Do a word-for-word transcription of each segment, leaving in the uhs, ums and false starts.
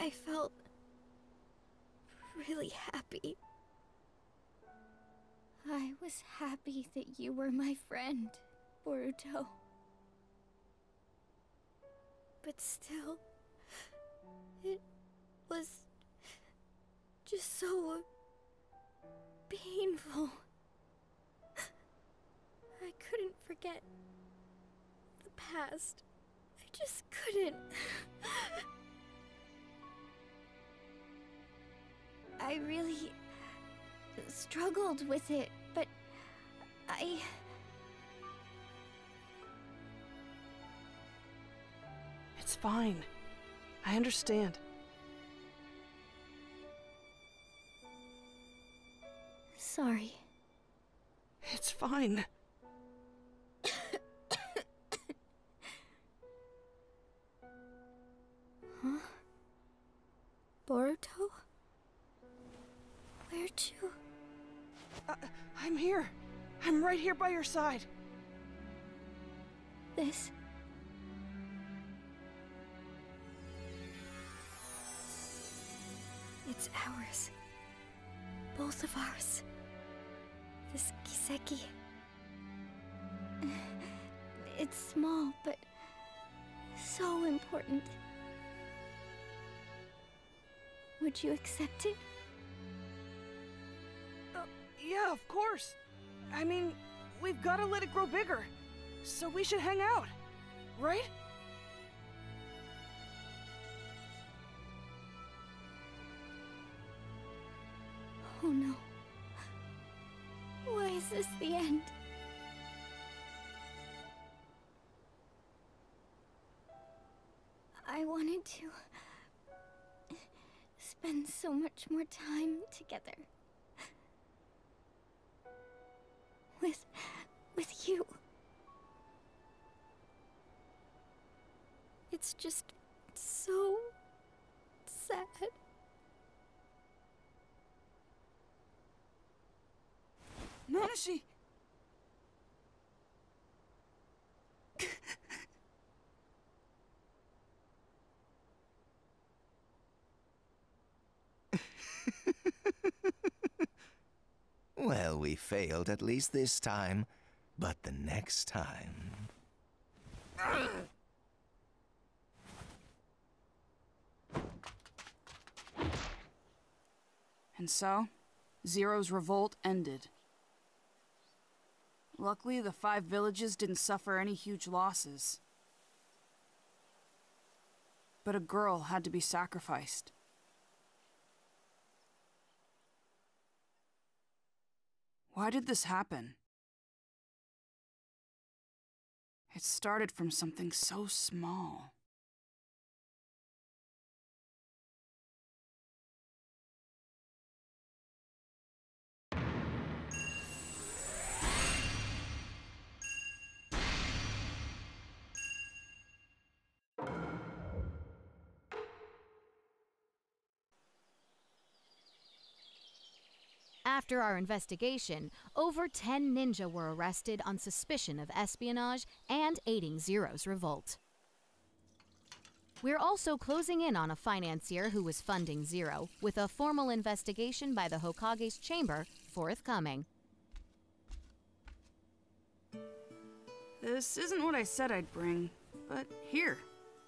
I felt really happy. I was happy that you were my friend, Boruto. But still, it was just so painful. I couldn't forget the past. I just couldn't. I really struggled with it, but I... It's fine. I understand. Sorry. It's fine. Huh? Boruto? Where'd you... Uh, I'm here. I'm right here by your side. This... It's ours. Both of ours. This Kiseki. It's small, but so important. Would you accept it? Uh, yeah, of course. I mean, we've got to let it grow bigger. So we should hang out, right? Oh no. Why is this the end? I wanted to spend so much more time together. With... with you. It's just so sad. Nanashi! Well, we failed at least this time, but the next time... And so, Zero's revolt ended. Luckily, the five villages didn't suffer any huge losses. But a girl had to be sacrificed. Why did this happen? It started from something so small. After our investigation, over ten ninja were arrested on suspicion of espionage and aiding Zero's revolt. We're also closing in on a financier who was funding Zero, with a formal investigation by the Hokage's chamber forthcoming. This isn't what I said I'd bring, but here.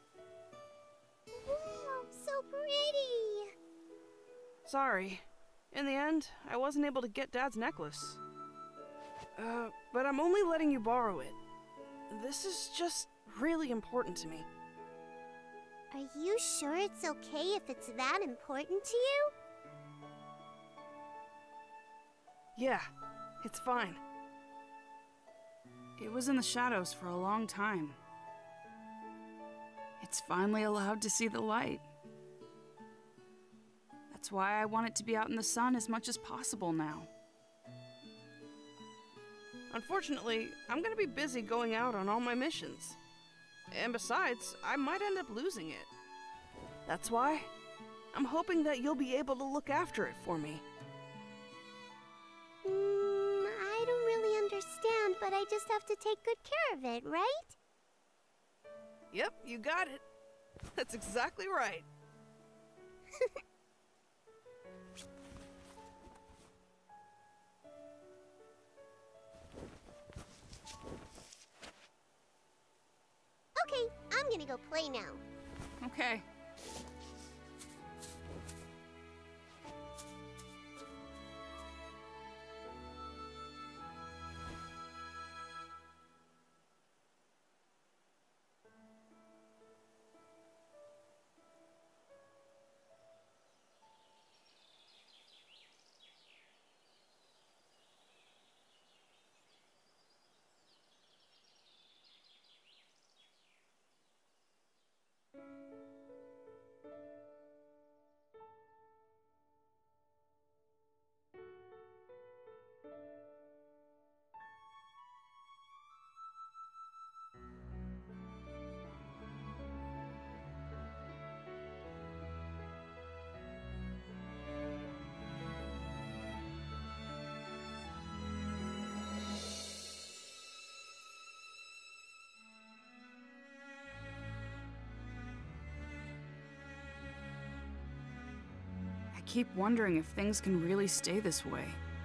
Wow, so pretty! Sorry. In the end, I wasn't able to get Dad's necklace. Uh, but I'm only letting you borrow it. This is just really important to me. Are you sure it's okay if it's that important to you? Yeah, it's fine. It was in the shadows for a long time. It's finally allowed to see the light. That's why I want it to be out in the sun as much as possible now. Unfortunately, I'm gonna be busy going out on all my missions. And besides, I might end up losing it. That's why I'm hoping that you'll be able to look after it for me. Mm, I don't really understand, but I just have to take good care of it, right? Yep, you got it. That's exactly right. Okay, I'm gonna go play now. Okay. I keep wondering if things can really stay this way.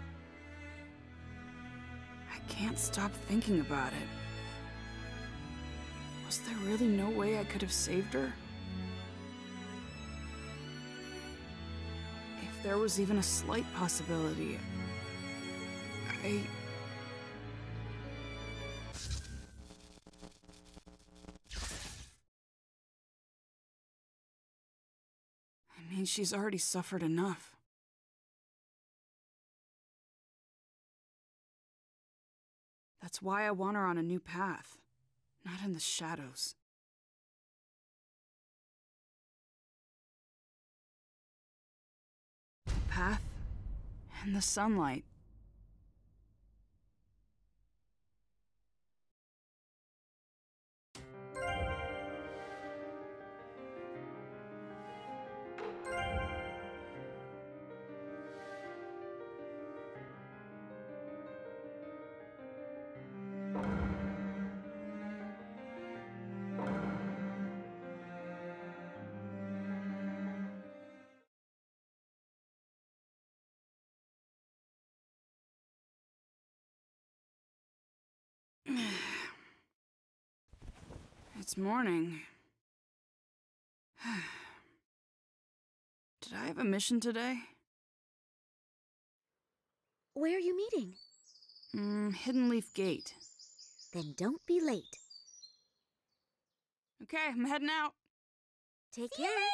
I can't stop thinking about it. Was there really no way I could have saved her? If there was even a slight possibility, I... I mean, she's already suffered enough. That's why I want her on a new path, not in the shadows. The path and the sunlight. It's morning. Did I have a mission today? Where are you meeting? Mm, Hidden Leaf Gate. Then don't be late. Okay, I'm heading out. Take See care. you later!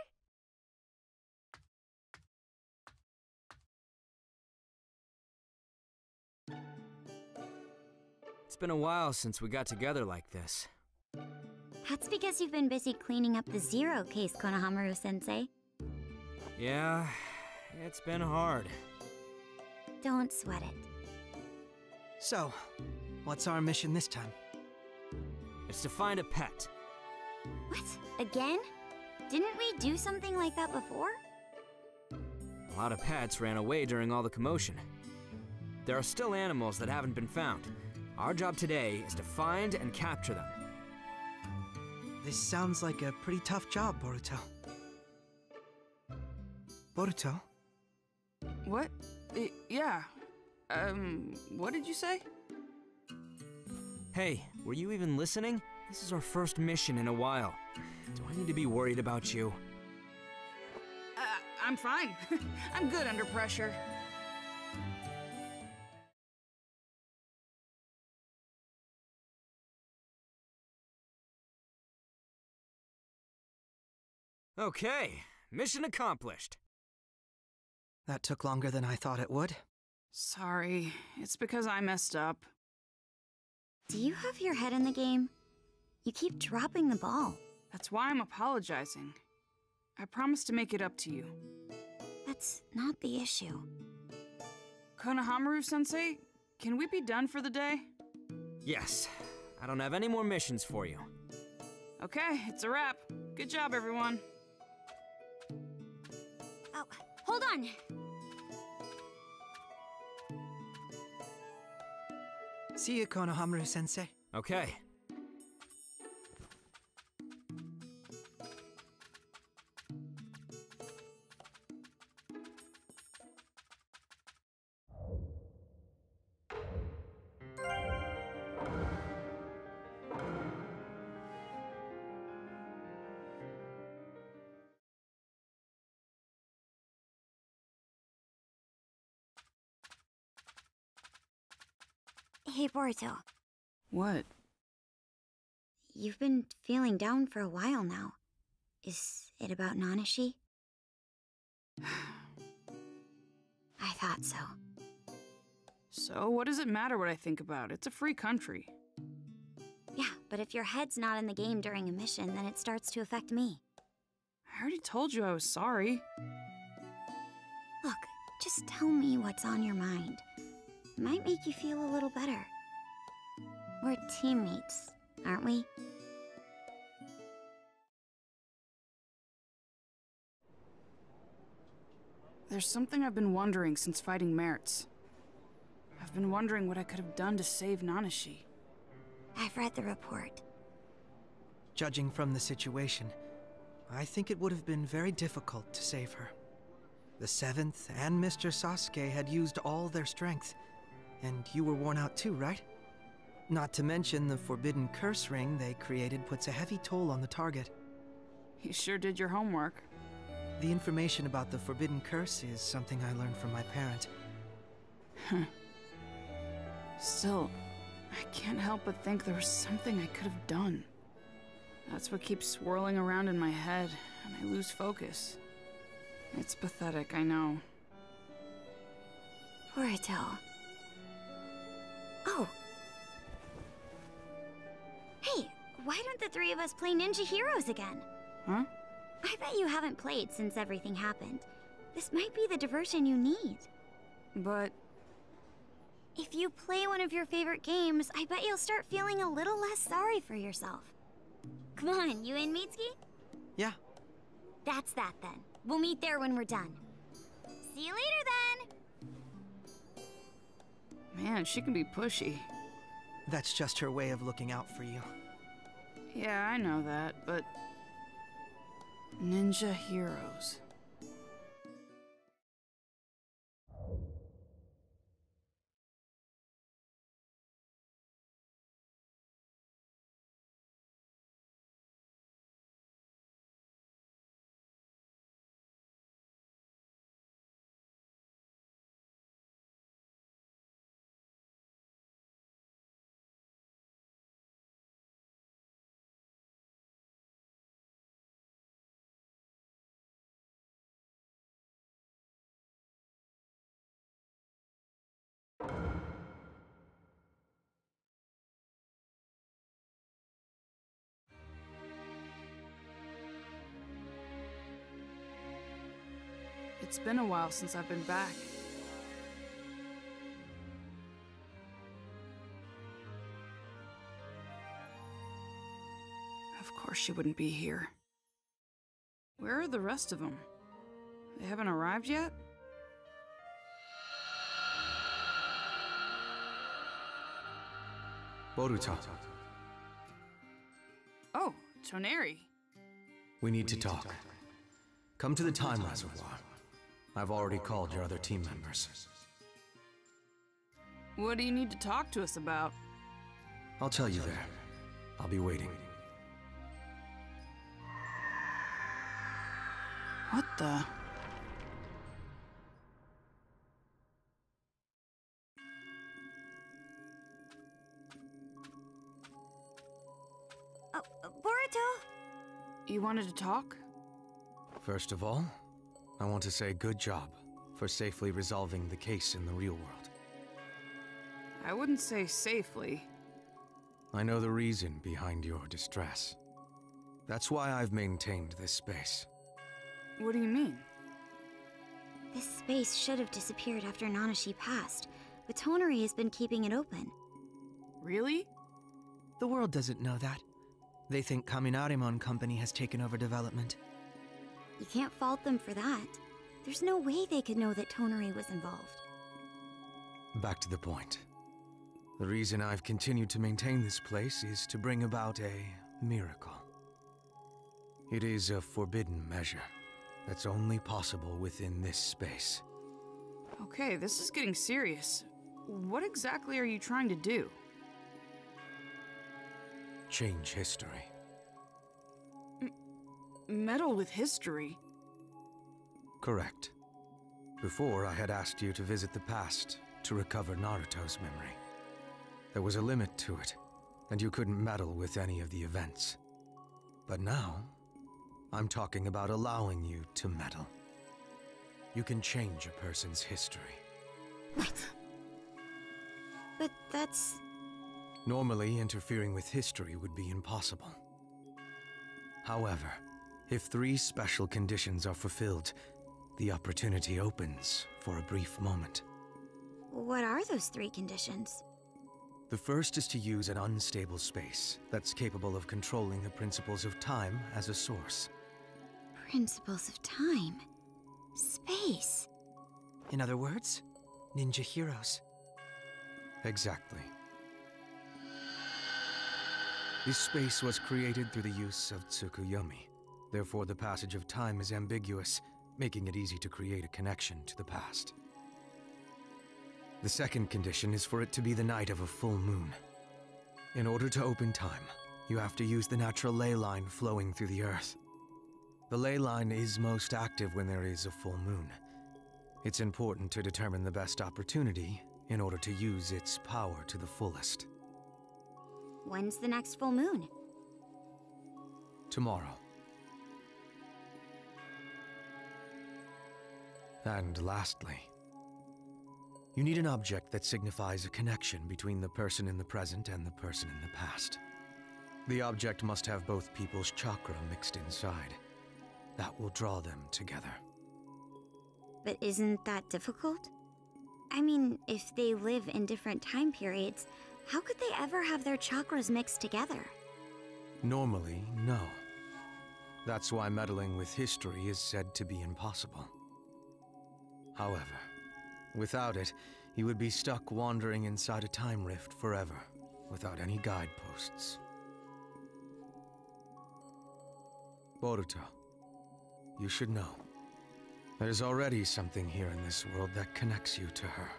It's been a while since we got together like this. That's because you've been busy cleaning up the Zero case, Konohamaru-sensei. Yeah, it's been hard. Don't sweat it. So, what's our mission this time? It's to find a pet. What? Again? Didn't we do something like that before? A lot of pets ran away during all the commotion. There are still animals that haven't been found. Our job today is to find and capture them. This sounds like a pretty tough job, Boruto. Boruto? What? Y yeah. Um, what did you say? Hey, were you even listening? This is our first mission in a while. Do I need to be worried about you? Uh, I'm fine. I'm good under pressure. Okay, mission accomplished. That took longer than I thought it would. Sorry, it's because I messed up. Do you have your head in the game? You keep dropping the ball. That's why I'm apologizing. I promise to make it up to you. That's not the issue. Konohamaru-sensei, can we be done for the day? Yes, I don't have any more missions for you. Okay, it's a wrap. Good job, everyone. Oh, hold on! See you, Konohamaru-sensei. Okay. Hey, Boruto. What? You've been feeling down for a while now. Is it about Nanashi? I thought so. So, what does it matter what I think about? It's a free country. Yeah, but if your head's not in the game during a mission, then it starts to affect me. I already told you I was sorry. Look, just tell me what's on your mind. It might make you feel a little better. We're teammates, aren't we? There's something I've been wondering since fighting Mertz. I've been wondering what I could have done to save Nanashi. I've read the report. Judging from the situation, I think it would have been very difficult to save her. The Seventh and Mister Sasuke had used all their strength, and you were worn out too, right? Not to mention the forbidden curse ring they created puts a heavy toll on the target. You sure did your homework. The information about the forbidden curse is something I learned from my parent. Still, I can't help but think there was something I could have done. That's what keeps swirling around in my head, and I lose focus. It's pathetic, I know. Boruto. Oh. Hey, why don't the three of us play Ninja Heroes again? Huh? I bet you haven't played since everything happened. This might be the diversion you need. But... if you play one of your favorite games, I bet you'll start feeling a little less sorry for yourself. Come on, you in, Mitsuki? Yeah. That's that then. We'll meet there when we're done. See you later then! Man, she can be pushy. That's just her way of looking out for you. Yeah, I know that, but... Ninja Heroes. It's been a while since I've been back. Of course she wouldn't be here. Where are the rest of them? They haven't arrived yet? Boruto. Oh, Toneri. We need to talk. Come to the time reservoir. I've already called your other team members. What do you need to talk to us about? I'll tell you there. I'll be waiting. What the? Oh, uh, Boruto? You wanted to talk? First of all, I want to say good job for safely resolving the case in the real world. I wouldn't say safely. I know the reason behind your distress. That's why I've maintained this space. What do you mean? This space should have disappeared after Nanashi passed, but Toneri has been keeping it open. Really? The world doesn't know that. They think Kaminarimon Company has taken over development. You can't fault them for that. There's no way they could know that Toneri was involved. Back to the point. The reason I've continued to maintain this place is to bring about a miracle. It is a forbidden measure that's only possible within this space. Okay, this is getting serious. What exactly are you trying to do? Change history. M- meddle with history? Correct. Before, I had asked you to visit the past to recover Naruto's memory. There was a limit to it, and you couldn't meddle with any of the events. But now, I'm talking about allowing you to meddle. You can change a person's history. What? But that's... Normally, interfering with history would be impossible. However, if three special conditions are fulfilled, the opportunity opens for a brief moment. What are those three conditions? The first is to use an unstable space that's capable of controlling the principles of time as a source. Principles of time. Space. In other words, ninja heroes. Exactly. This space was created through the use of Tsukuyomi. Therefore, the passage of time is ambiguous, making it easy to create a connection to the past. The second condition is for it to be the night of a full moon. In order to open time, you have to use the natural ley line flowing through the earth. The ley line is most active when there is a full moon. It's important to determine the best opportunity in order to use its power to the fullest. When's the next full moon? Tomorrow. And lastly, you need an object that signifies a connection between the person in the present and the person in the past. The object must have both people's chakra mixed inside. That will draw them together. But isn't that difficult? I mean, if they live in different time periods, how could they ever have their chakras mixed together? Normally, no. That's why meddling with history is said to be impossible. However, without it, you would be stuck wandering inside a time rift forever, without any guideposts. Boruto, you should know. There's already something here in this world that connects you to her.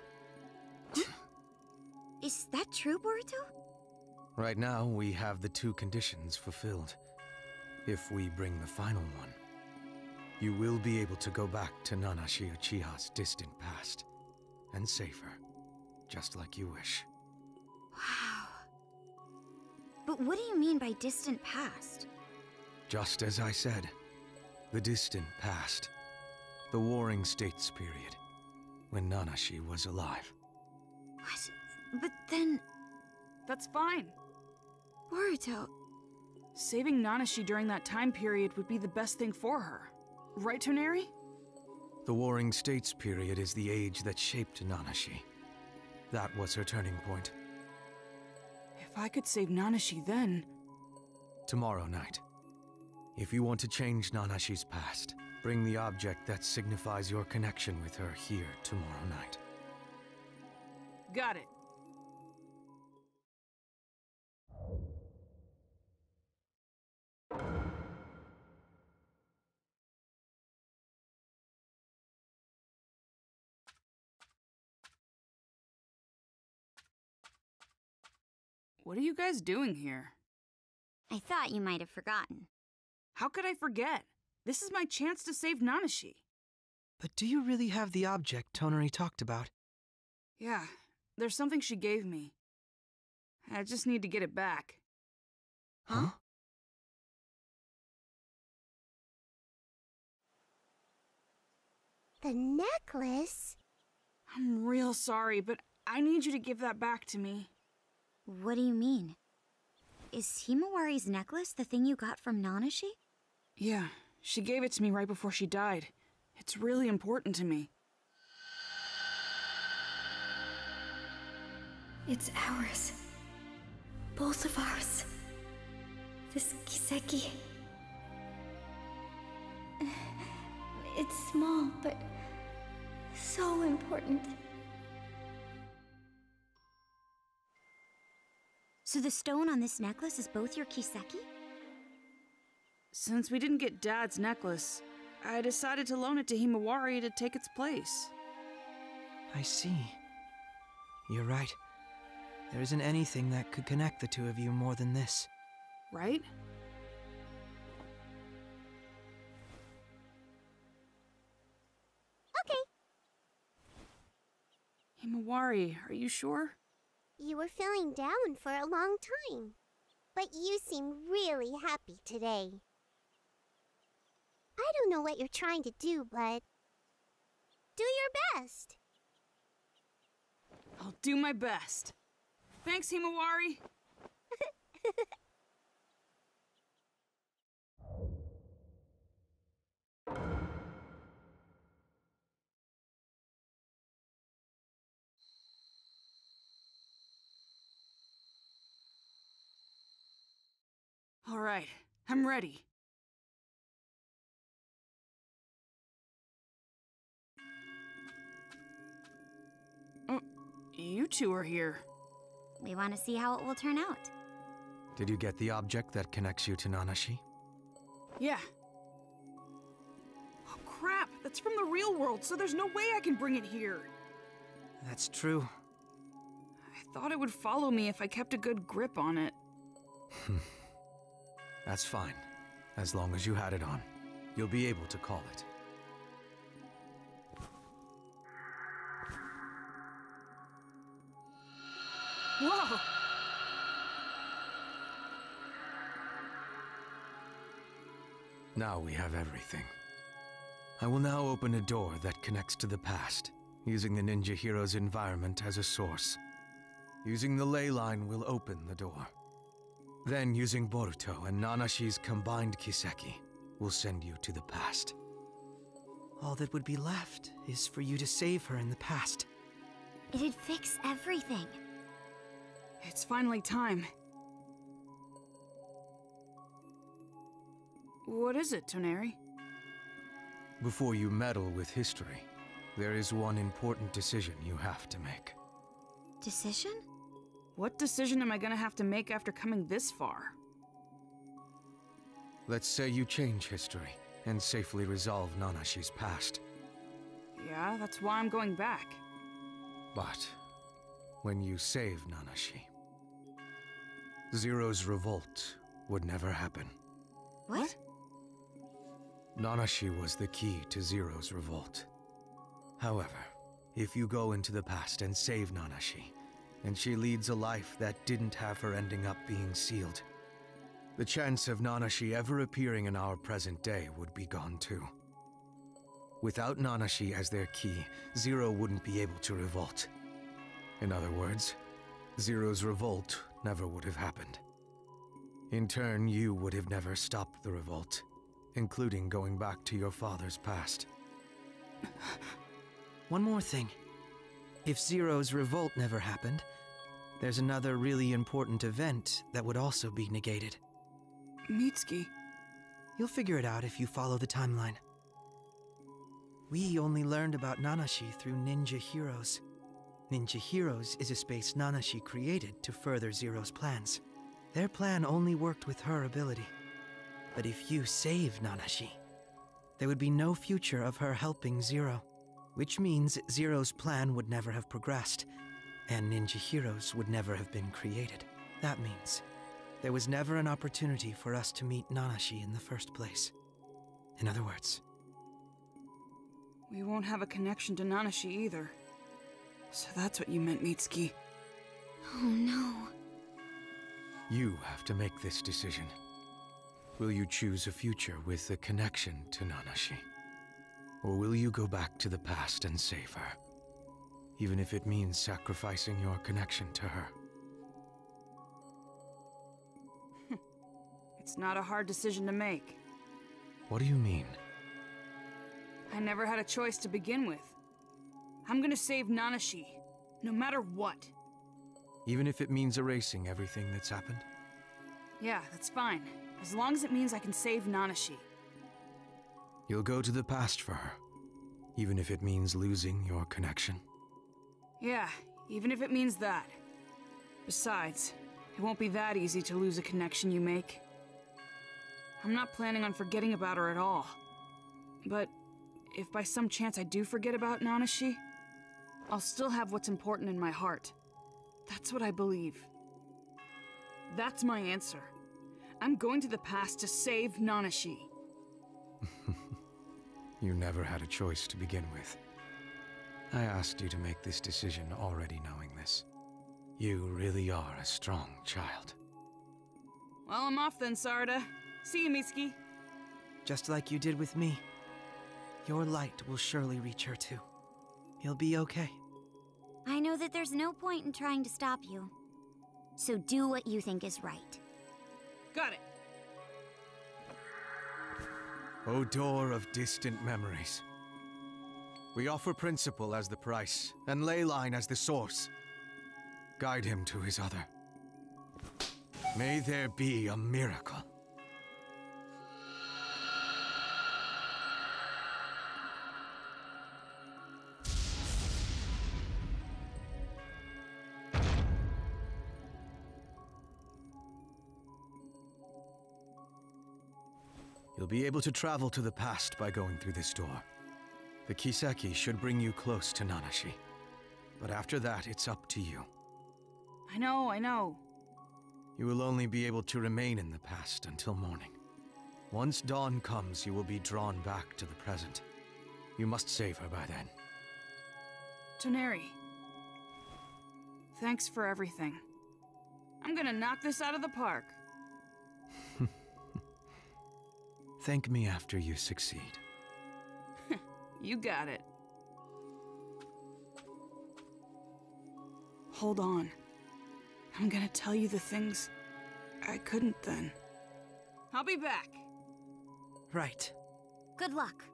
Is that true, Boruto? Right now, we have the two conditions fulfilled. If we bring the final one, you will be able to go back to Nanashi Uchiha's distant past and save her, just like you wish. Wow. But what do you mean by distant past? Just as I said, the distant past. The Warring States period, when Nanashi was alive. What? But then... That's fine. Boruto... Saving Nanashi during that time period would be the best thing for her. Right, Toneri? The Warring States period is the age that shaped Nanashi. That was her turning point. If I could save Nanashi then... Tomorrow night. If you want to change Nanashi's past, bring the object that signifies your connection with her here tomorrow night. Got it. What are you guys doing here? I thought you might have forgotten. How could I forget? This is my chance to save Nanashi. But do you really have the object Toneri talked about? Yeah, there's something she gave me. I just need to get it back. Huh? The necklace? I'm real sorry, but I need you to give that back to me. What do you mean? Is Himawari's necklace the thing you got from Nanashi? Yeah, she gave it to me right before she died. It's really important to me. It's ours. Both of ours. This Kiseki. It's small, but so important. So the stone on this necklace is both your Kiseki? Since we didn't get Dad's necklace, I decided to loan it to Himawari to take its place. I see. You're right. There isn't anything that could connect the two of you more than this. Right? Okay. Himawari, are you sure? You were feeling down for a long time. But you seem really happy today. I don't know what you're trying to do, but do your best. I'll do my best. Thanks, Himawari. All right, I'm ready. Oh, you two are here. We want to see how it will turn out. Did you get the object that connects you to Nanashi? Yeah. Oh, crap! That's from the real world, so there's no way I can bring it here. That's true. I thought it would follow me if I kept a good grip on it. That's fine. As long as you had it on, you'll be able to call it. Whoa! Now we have everything. I will now open a door that connects to the past, using the Ninja Hero's environment as a source. Using the ley line will open the door. Then, using Boruto and Nanashi's combined Kiseki, will send you to the past. All that would be left is for you to save her in the past. It'd fix everything. It's finally time. What is it, Toneri? Before you meddle with history, there is one important decision you have to make. Decision? What decision am I gonna have to make after coming this far? Let's say you change history and safely resolve Nanashi's past. Yeah, that's why I'm going back. But when you save Nanashi, Zero's revolt would never happen. What? Nanashi was the key to Zero's revolt. However, if you go into the past and save Nanashi, and she leads a life that didn't have her ending up being sealed, the chance of Nanashi ever appearing in our present day would be gone too. Without Nanashi as their key, Zero wouldn't be able to revolt. In other words, Zero's revolt never would have happened. In turn, you would have never stopped the revolt, including going back to your father's past. One more thing. If Zero's revolt never happened, there's another really important event that would also be negated. Mitsuki. You'll figure it out if you follow the timeline. We only learned about Nanashi through Ninja Heroes. Ninja Heroes is a space Nanashi created to further Zero's plans. Their plan only worked with her ability. But if you save Nanashi, there would be no future of her helping Zero. Which means Zero's plan would never have progressed, and Ninja Heroes would never have been created. That means there was never an opportunity for us to meet Nanashi in the first place. In other words, we won't have a connection to Nanashi either. So that's what you meant, Mitsuki. Oh no. You have to make this decision. Will you choose a future with a connection to Nanashi? Or will you go back to the past and save her? Even if it means sacrificing your connection to her. It's not a hard decision to make. What do you mean? I never had a choice to begin with. I'm gonna save Nanashi, no matter what. Even if it means erasing everything that's happened? Yeah, that's fine. As long as it means I can save Nanashi. You'll go to the past for her, even if it means losing your connection. Yeah, even if it means that. Besides, it won't be that easy to lose a connection you make. I'm not planning on forgetting about her at all. But if by some chance I do forget about Nanashi, I'll still have what's important in my heart. That's what I believe. That's my answer. I'm going to the past to save Nanashi. You never had a choice to begin with. I asked you to make this decision already knowing this. You really are a strong child. Well, I'm off then, Sarda. See you, Mitsuki. Just like you did with me. Your light will surely reach her too. You'll be okay. I know that there's no point in trying to stop you. So do what you think is right. Got it. O door of distant memories. We offer Principal as the price, and Leyline as the source. Guide him to his other. May there be a miracle. You'll be able to travel to the past by going through this door. The Kiseki should bring you close to Nanashi. But after that, it's up to you. I know, I know. You will only be able to remain in the past until morning. Once dawn comes, you will be drawn back to the present. You must save her by then. Toneri. Thanks for everything. I'm gonna knock this out of the park. Thank me after you succeed. You got it. Hold on. I'm gonna tell you the things I couldn't then. I'll be back. Right. Good luck.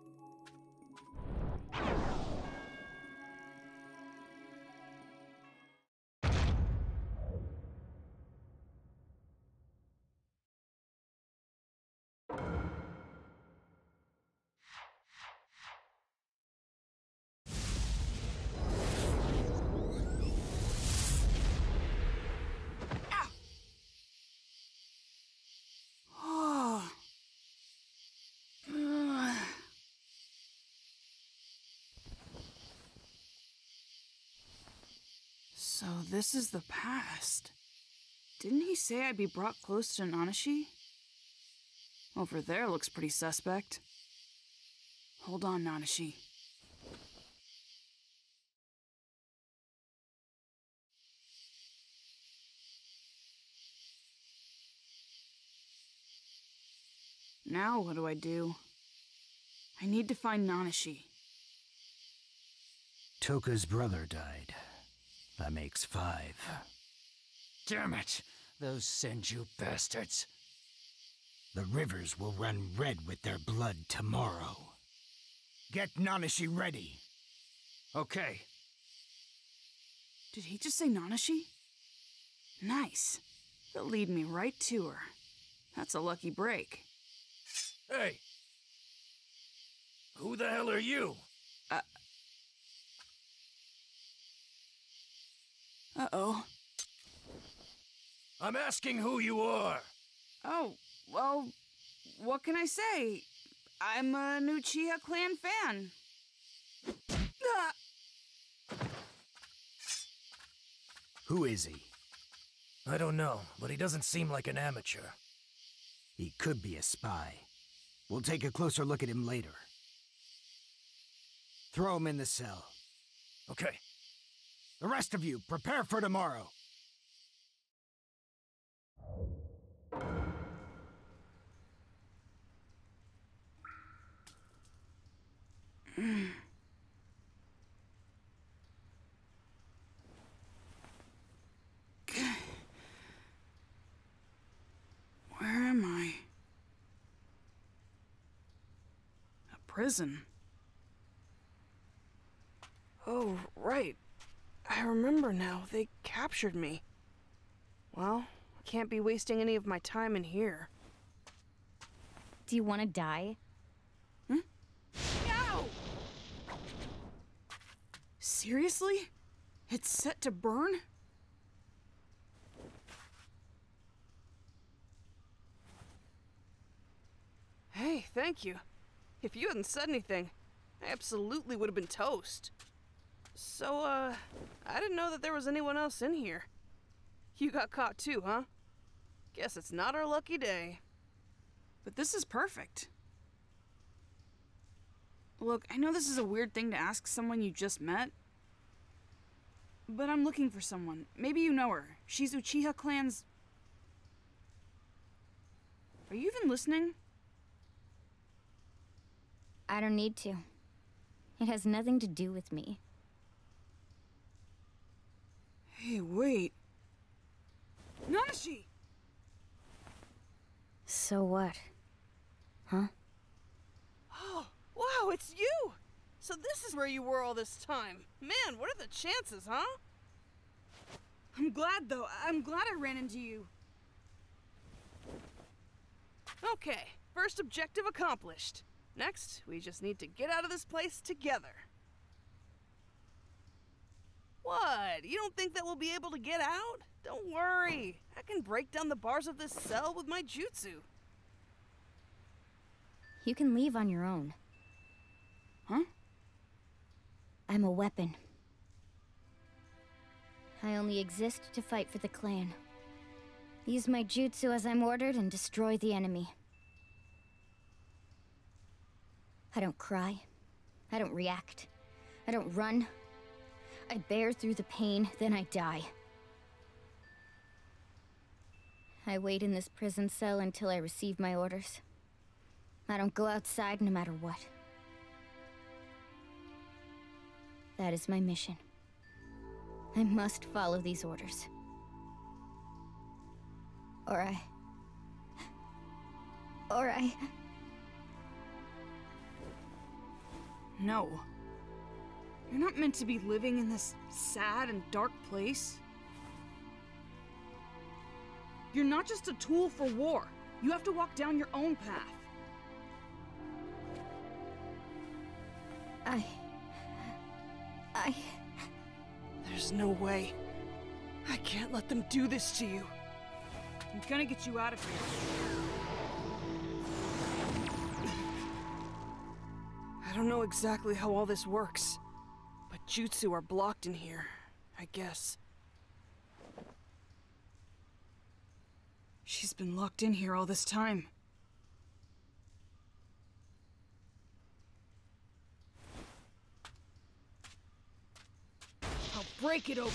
So this is the past. Didn't he say I'd be brought close to Nanashi? Over there looks pretty suspect. Hold on, Nanashi. Now what do I do? I need to find Nanashi. Toka's brother died. That makes five. Damn it! Those Senju bastards. The rivers will run red with their blood tomorrow. Get Nanashi ready. Okay. Did he just say Nanashi? Nice. They'll lead me right to her. That's a lucky break. Hey! Who the hell are you? Uh... Uh-oh. I'm asking who you are. Oh, well, what can I say? I'm a new Uchiha clan fan. Ah! Who is he? I don't know, but he doesn't seem like an amateur. He could be a spy. We'll take a closer look at him later. Throw him in the cell. Okay. The rest of you, prepare for tomorrow. Where am I? A prison? Oh, right. I remember now. They captured me. Well, I can't be wasting any of my time in here. Do you want to die? Hmm? Ow! Seriously? It's set to burn? Hey, thank you. If you hadn't said anything, I absolutely would have been toast. So, uh, I didn't know that there was anyone else in here. You got caught too, huh? Guess it's not our lucky day. But this is perfect. Look, I know this is a weird thing to ask someone you just met, but I'm looking for someone. Maybe you know her. She's Uchiha clan's... Are you even listening? I don't need to. It has nothing to do with me. Hey, wait. Nanashi! So what? Huh? Oh, wow, it's you! So this is where you were all this time. Man, what are the chances, huh? I'm glad, though. I'm glad I ran into you. Okay, first objective accomplished. Next, we just need to get out of this place together. What? You don't think that we'll be able to get out? Don't worry. I can break down the bars of this cell with my jutsu. You can leave on your own. Huh? I'm a weapon. I only exist to fight for the clan. Use my jutsu as I'm ordered and destroy the enemy. I don't cry. I don't react. I don't run. I bear through the pain, then I die. I wait in this prison cell until I receive my orders. I don't go outside no matter what. That is my mission. I must follow these orders. Or I... Or I... No. You're not meant to be living in this sad and dark place. You're not just a tool for war. You have to walk down your own path. I... I... There's no way. I can't let them do this to you. I'm gonna get you out of here. I don't know exactly how all this works, but jutsu are blocked in here, I guess. She's been locked in here all this time. I'll break it open.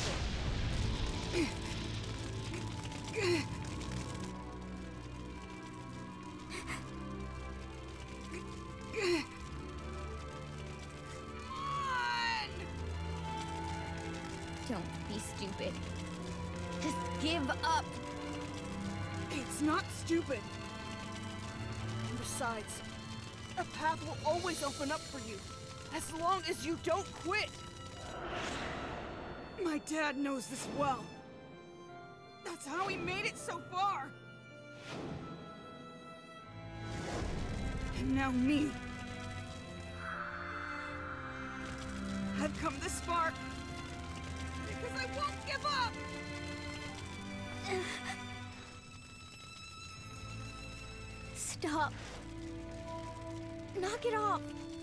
Don't be stupid. Just give up. It's not stupid. And besides, a path will always open up for you, as long as you don't quit. My dad knows this well. That's how he made it so far. And now me. I've come this far because I won't give up. Stop. Knock it off.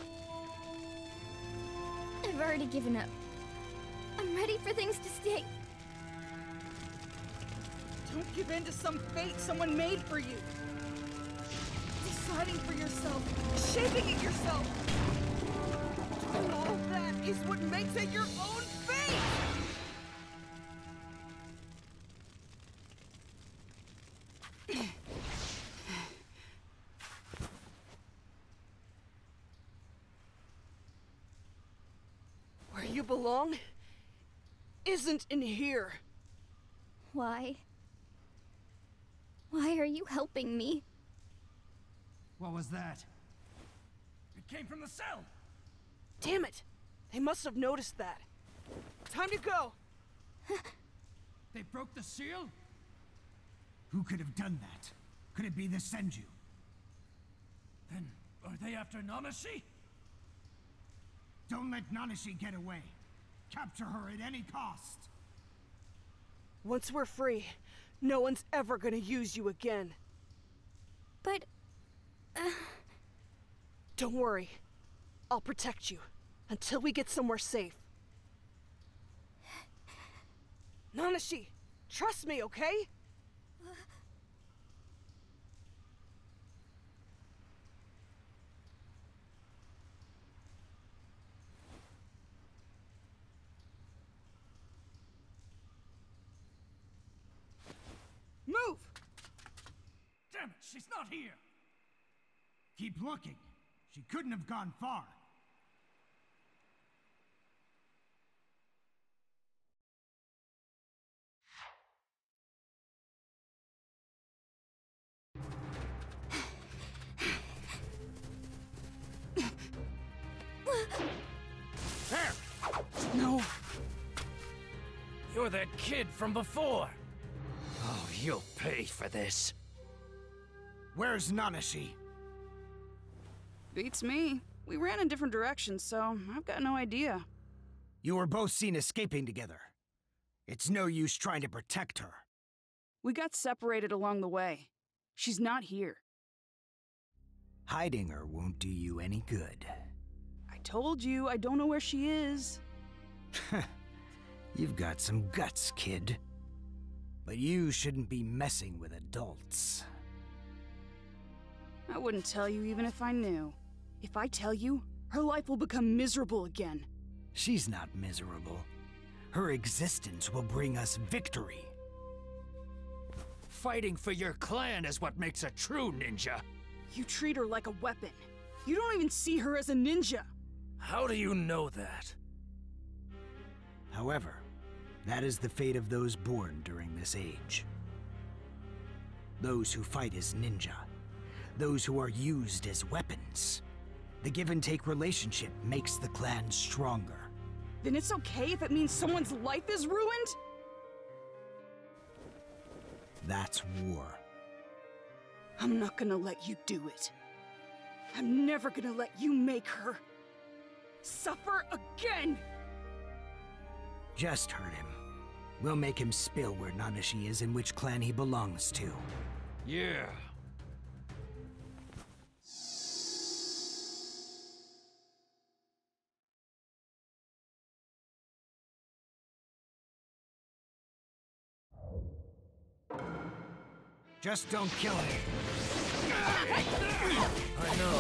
I've already given up. I'm ready for things to stay. Don't give in to some fate someone made for you. Deciding for yourself, shaping it yourself. And all that is what makes it your own fate! Where you belong isn't in here. Why? Why are you helping me? What was that? It came from the cell! Damn it! They must have noticed that. Time to go! They broke the seal? Who could have done that? Could it be the Senju? Then, are they after Nanashi? Don't let Nanashi get away. Capture her at any cost. Once we're free, no one's ever gonna use you again. But... Uh... Don't worry. I'll protect you. Until we get somewhere safe. Nanashi, trust me, okay? She's not here! Keep looking. She couldn't have gone far. There! No. You're that kid from before. Oh, you'll pay for this. Where's Nanashi? Beats me. We ran in different directions, so I've got no idea. You were both seen escaping together. It's no use trying to protect her. We got separated along the way. She's not here. Hiding her won't do you any good. I told you, I don't know where she is. You've got some guts, kid. But you shouldn't be messing with adults. I wouldn't tell you even if I knew. If I tell you, her life will become miserable again. She's not miserable. Her existence will bring us victory. Fighting for your clan is what makes a true ninja. You treat her like a weapon. You don't even see her as a ninja. How do you know that? However, that is the fate of those born during this age. Those who fight as ninja. Those who are used as weapons. The give-and-take relationship makes the clan stronger. Then it's okay if it means someone's life is ruined? That's war. I'm not gonna let you do it. I'm never gonna let you make her suffer again! Just hurt him. We'll make him spill where Nanashi is and which clan he belongs to. Yeah. Just don't kill him. I know.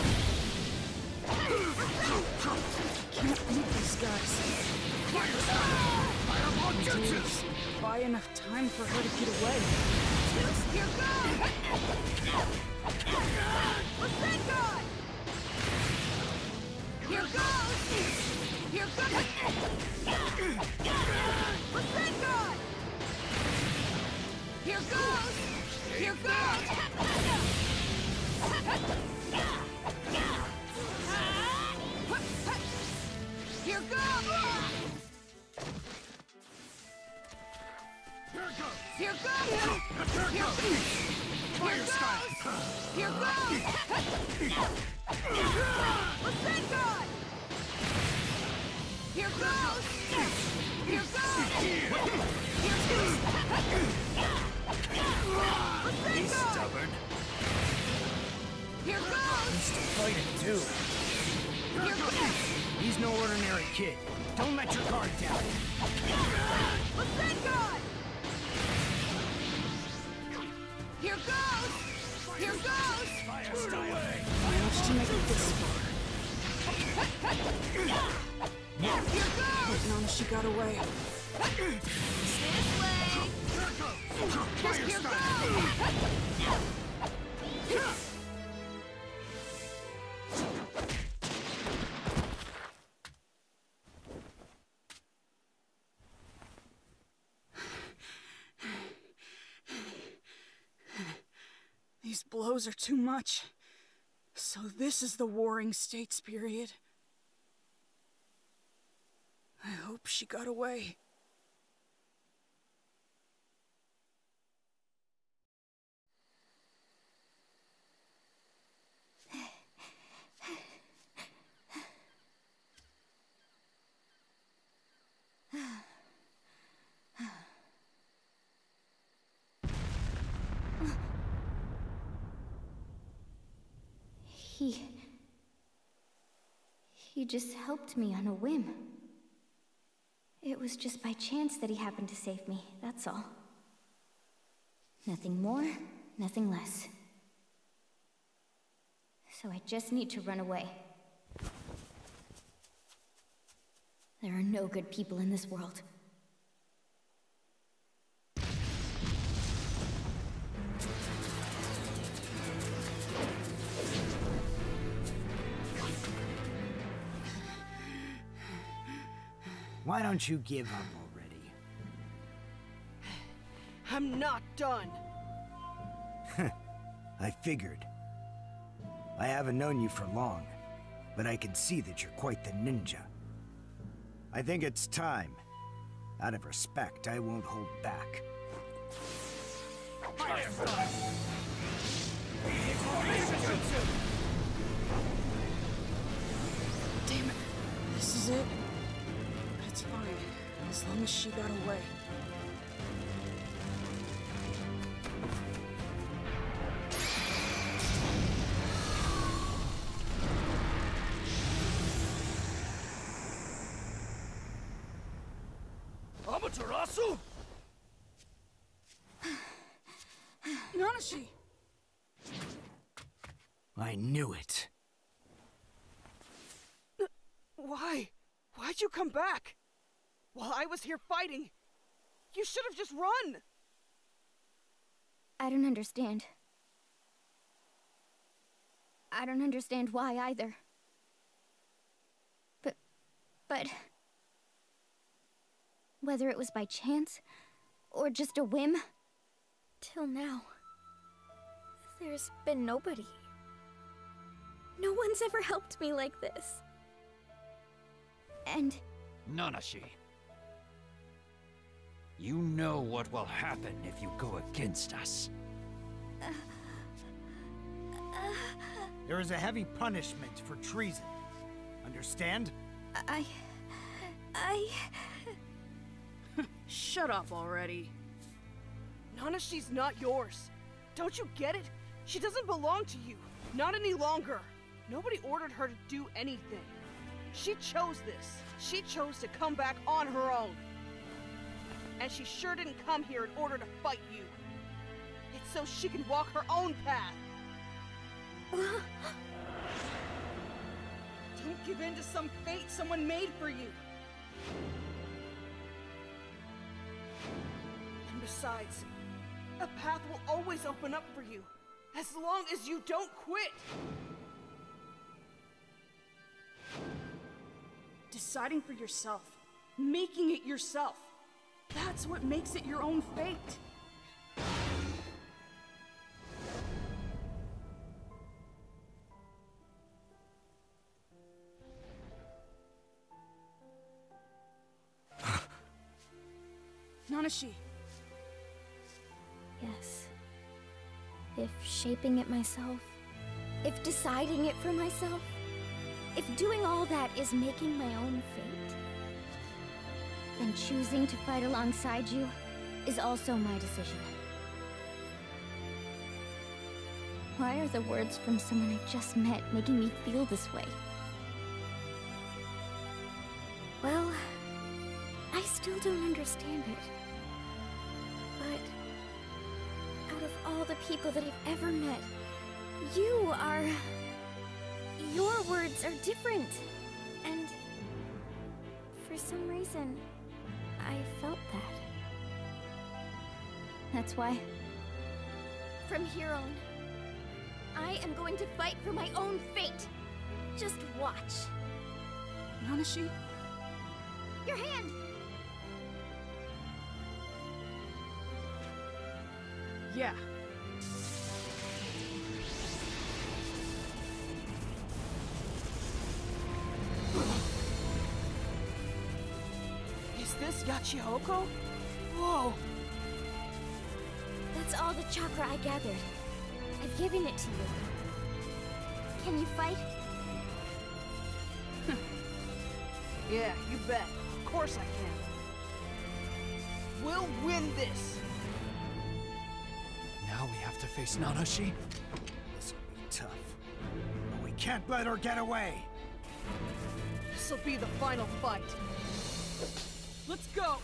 Can't beat these guys. Fireball jutsus! Buy enough time for her to get away. Here goes! What's that guy? Here goes! Here goes! What's that guy? Here goes! Here goes! Here goes! Here goes! Here goes! Here goes! Here goes! What's that guy? Here goes! Here goes! Here goes! What's that He's guy? stubborn. Here goes! He's to fight it too. Here goes! He's no ordinary kid. Don't let your guard down. What's that guy? Here goes! Here goes! Fire style. Managed to make it this far. Here goes! No, she got away. This way! Here goes! These blows are too much. So this is the Warring States period. I hope she got away. He... He just helped me on a whim. It was just by chance that he happened to save me, that's all. Nothing more, nothing less. So I just need to run away. There are no good people in this world. Why don't you give up already? I'm not done. I figured. I haven't known you for long, but I can see that you're quite the ninja. I think it's time. Out of respect, I won't hold back. Damn it. This is it? It's fine, as long as she got away. Amaterasu! Nanashi! I knew it. Why? Why'd you come back? While I was here fighting, you should have just run! I don't understand. I don't understand why either. But... but... whether it was by chance, or just a whim... Till now, there's been nobody. No one's ever helped me like this. And... Nanashi. You know what will happen if you go against us. Uh, uh, there is a heavy punishment for treason. Understand? I... I... Shut up already. Nanashi's not yours. Don't you get it? She doesn't belong to you. Not any longer. Nobody ordered her to do anything. She chose this. She chose to come back on her own. And she sure didn't come here in order to fight you. It's so she can walk her own path. Don't give in to some fate someone made for you. And besides, a path will always open up for you, as long as you don't quit. Deciding for yourself, making it yourself, that's what makes it your own fate. Nanashi. Yes. If shaping it myself, if deciding it for myself, if doing all that is making my own fate, then choosing to fight alongside you is also my decision. Why are the words from someone I just met making me feel this way? Well, I still don't understand it. But out of all the people that I've ever met, you are... your words are different. And for some reason, I felt that. That's why? From here on, I am going to fight for my own fate. Just watch. Nanashi? Your hand! Yeah. Is this Yachihoko? Whoa! That's all the chakra I gathered. I've given it to you. Can you fight? Yeah, you bet. Of course I can. We'll win this! Now we have to face Nanashi? This will be tough. But we can't let her get away! This'll be the final fight. Let's go!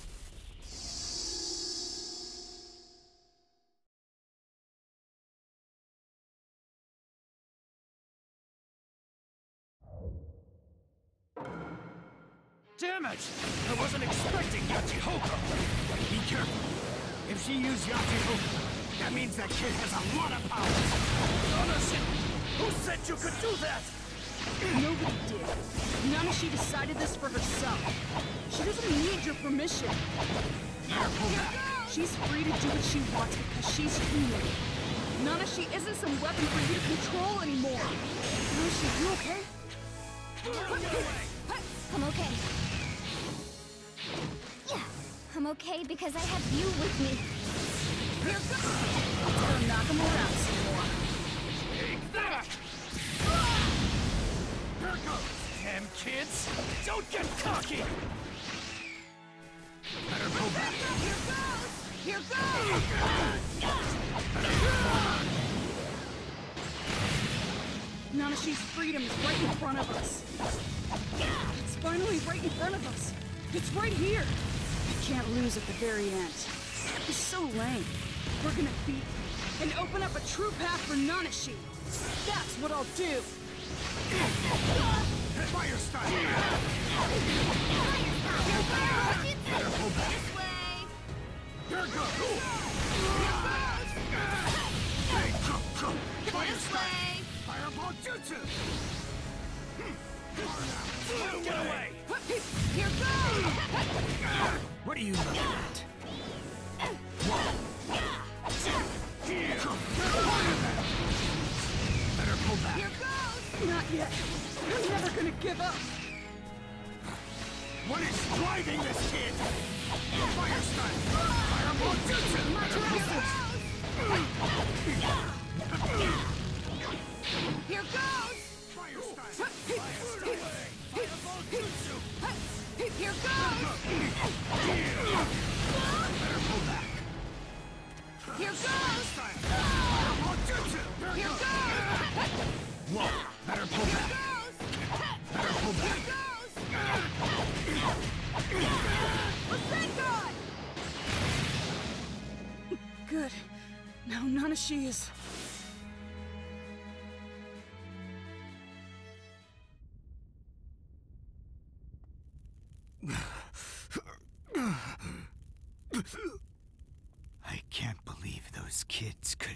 Damn it! I wasn't expecting Yachihoko! Be careful. If she used Yachihoko, that means that kid has a lot of power! Nanashi! Who said you could do that? Nobody did. Nanashi decided this for herself. She doesn't need your permission. She's free to do what she wants because she's human. Nanashi isn't some weapon for you to control anymore. Nanashi, you okay? I'm okay. Yeah, I'm okay because I have you with me. Here goes! Let's go knock him around some more. Take that! Here goes! Damn kids! Don't get cocky! Better go back! Here goes! Here goes! Nanashi's freedom is right in front of us. It's finally right in front of us. It's right here. I can't lose at the very end. It's so lame. We're gonna beat and open up a true path for Nanashi. That's what I'll do. Fire style! Better pull back. This way. Here goes! Hey, come, come! Fire style! Fireball jutsu! Get away! Here goes! What are you looking at? Whoa! Here! Better pull back! Here goes! Not yet. I'm never gonna give up. What is driving this kid? Fire style! Fireball jutsu! Better pull back! Here goes! Fire style! Fire style! Fireball jutsu! Here goes! Better pull back! Here goes! Fireball jutsu! Here goes! Whoa! Better pull back! Better pull back! Rasengan! Good. Now Nanashi is... I can't believe those kids could...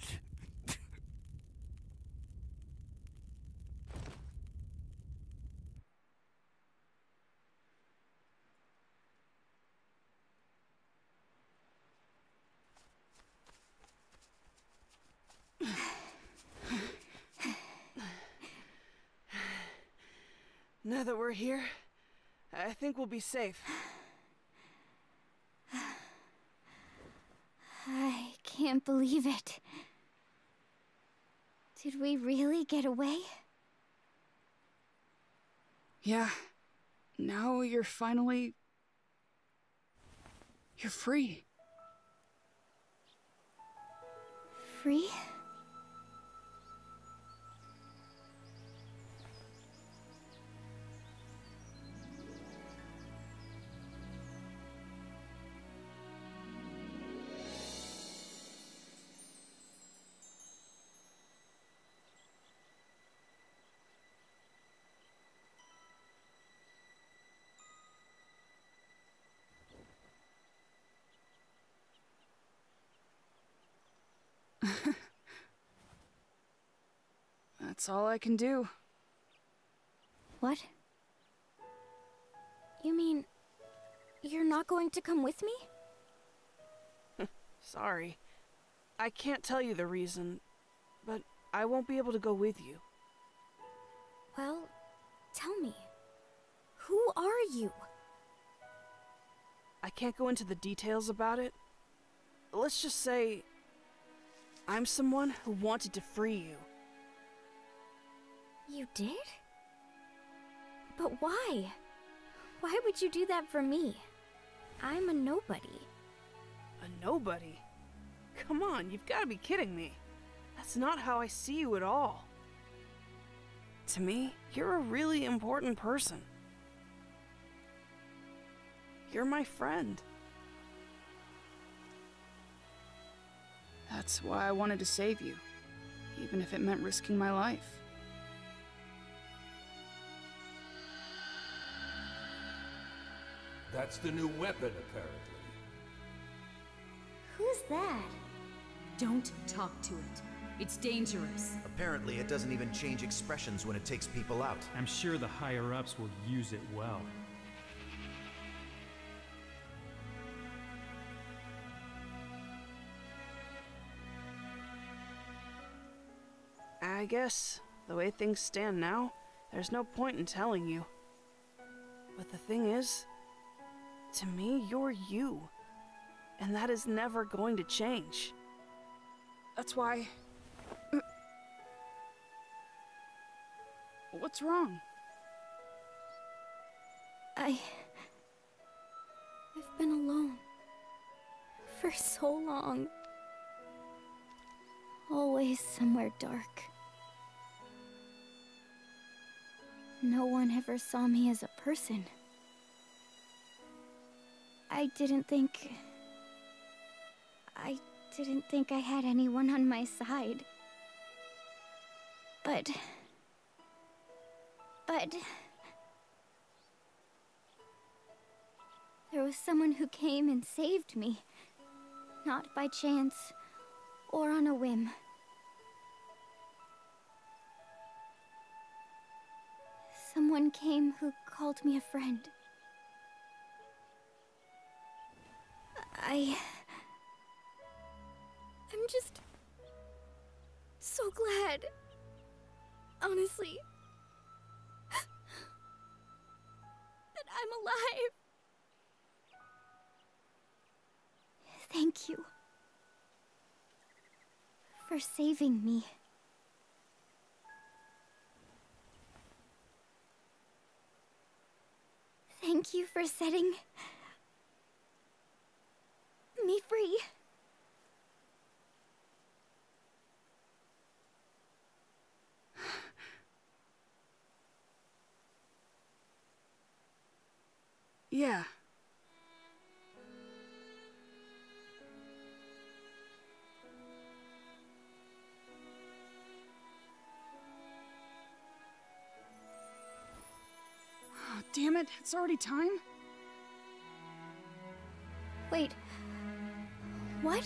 Now that we're here, I think we'll be safe. I can't believe it. Did we really get away? Yeah. Now you're finally... You're free. Free? That's all I can do. What? You mean... you're not going to come with me? Sorry. I can't tell you the reason, but I won't be able to go with you. Well, tell me. Who are you? I can't go into the details about it. Let's just say... I'm someone who wanted to free you. You did? But why? Why would you do that for me? I'm a nobody. A nobody? Come on, you've got to be kidding me. That's not how I see you at all. To me, you're a really important person. You're my friend. That's why I wanted to save you, even if it meant risking my life. That's the new weapon, apparently. Who's that? Don't talk to it. It's dangerous. Apparently, it doesn't even change expressions when it takes people out. I'm sure the higher-ups will use it well. I guess, the way things stand now, there's no point in telling you. But the thing is, to me, you're you. And that is never going to change. That's why... What's wrong? I... I've been alone. For so long. Always somewhere dark. No one ever saw me as a person. I didn't think... I didn't think I had anyone on my side. But... But... There was someone who came and saved me. Not by chance, or on a whim. Someone came who called me a friend. I... I'm just... so glad. Honestly. That I'm alive. Thank you. For saving me. Thank you for setting... me free. Yeah. Oh, damn it, it's already time? Wait. What?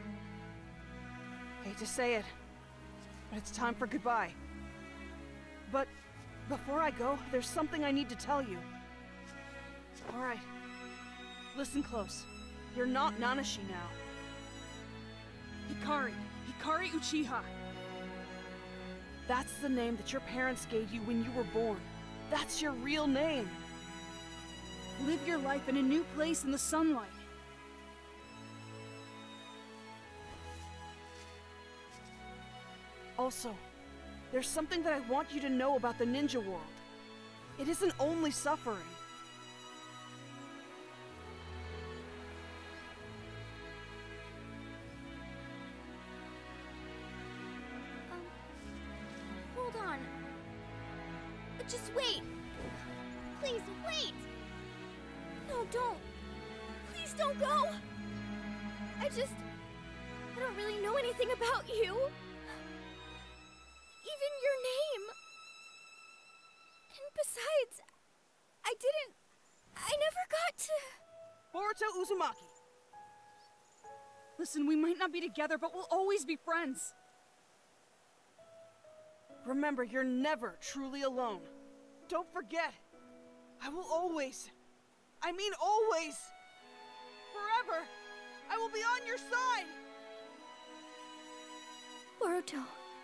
Hate to say it, but it's time for goodbye. But before I go, there's something I need to tell you. Alright, listen close. You're not Nanashi now. Hikari. Hikari Uchiha. That's the name that your parents gave you when you were born. That's your real name. Live your life in a new place in the sunlight. Also, there's something that I want you to know about the ninja world. It isn't only suffering. Um, hold on. Just wait. Please, wait. No, don't. Please don't go. I just... I don't really know anything about you. Even your name. And besides, I didn't... I never got to... Boruto Uzumaki. Listen, we might not be together, but we'll always be friends. Remember, you're never truly alone. Don't forget. I will always... I mean always... Forever... I will be on your side! Boruto.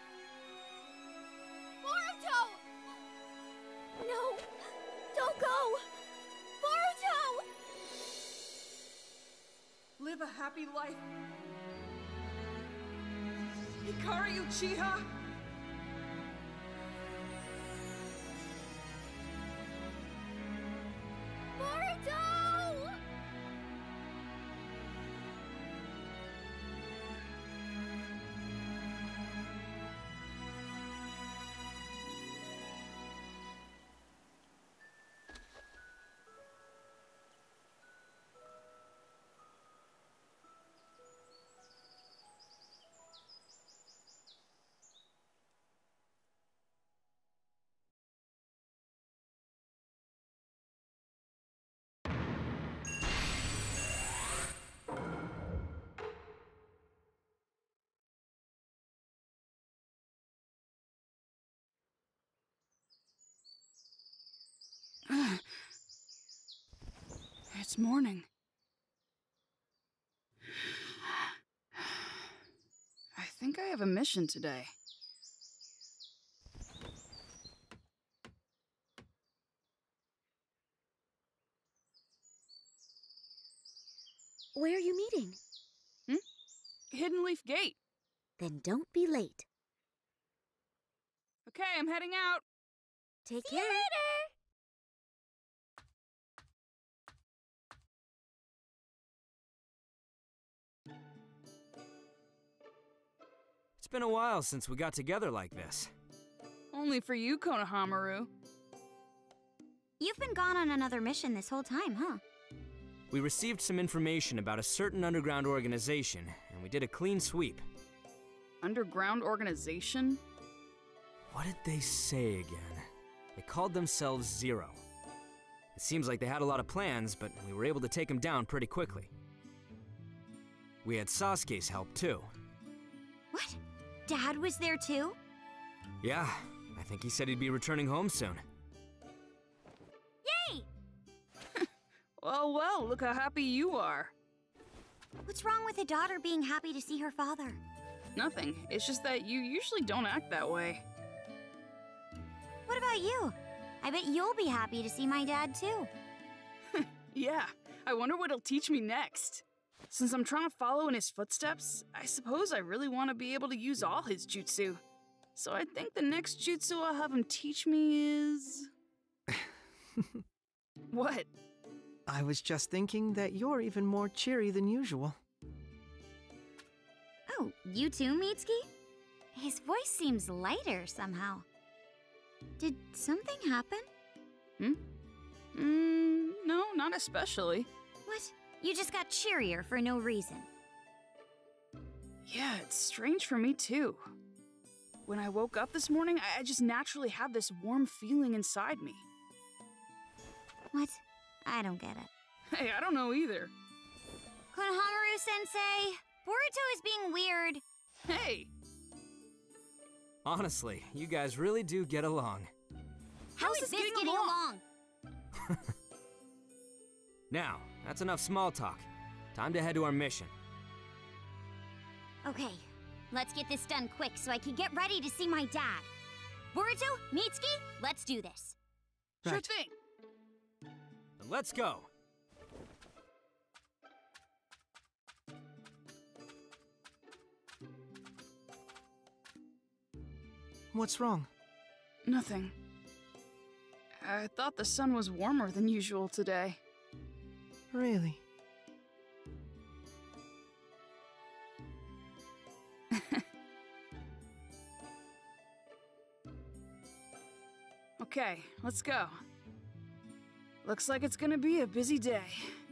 Boruto! No! Don't go! Boruto! Live a happy life. Hikari Uchiha! Boruto! It's morning. I think I have a mission today. Where are you meeting? Hmm? Hidden Leaf Gate. Then don't be late. Okay, I'm heading out. Take See care. you later! It's been a while since we got together like this. Only for you, Konohamaru. You've been gone on another mission this whole time, huh? We received some information about a certain underground organization, and we did a clean sweep. Underground organization? What did they say again? They called themselves Zero. It seems like they had a lot of plans, but we were able to take them down pretty quickly. We had Sasuke's help, too. What? Dad was there too? Yeah, I think he said he'd be returning home soon. Yay! Well, well, look how happy you are. What's wrong with a daughter being happy to see her father? Nothing. It's just that you usually don't act that way. What about you? I bet you'll be happy to see my dad too. Yeah, I wonder what he'll teach me next. Since I'm trying to follow in his footsteps, I suppose I really want to be able to use all his jutsu. So I think the next jutsu I'll have him teach me is... What? I was just thinking that you're even more cheery than usual. Oh, you too, Mitsuki? His voice seems lighter somehow. Did something happen? Hmm? Mm, no, not especially. What? You just got cheerier for no reason. Yeah, it's strange for me too. When I woke up this morning, I just naturally had this warm feeling inside me. What? I don't get it. Hey, I don't know either. Konohamaru-sensei, Boruto is being weird. Hey! Honestly, you guys really do get along. How is this getting, getting along? along? Now, that's enough small talk. Time to head to our mission. Okay, let's get this done quick so I can get ready to see my dad. Boruto, Mitsuki, let's do this. Right. Sure thing. Then let's go. What's wrong? Nothing. I thought the sun was warmer than usual today. Really? Okay, let's go. Looks like it's gonna be a busy day.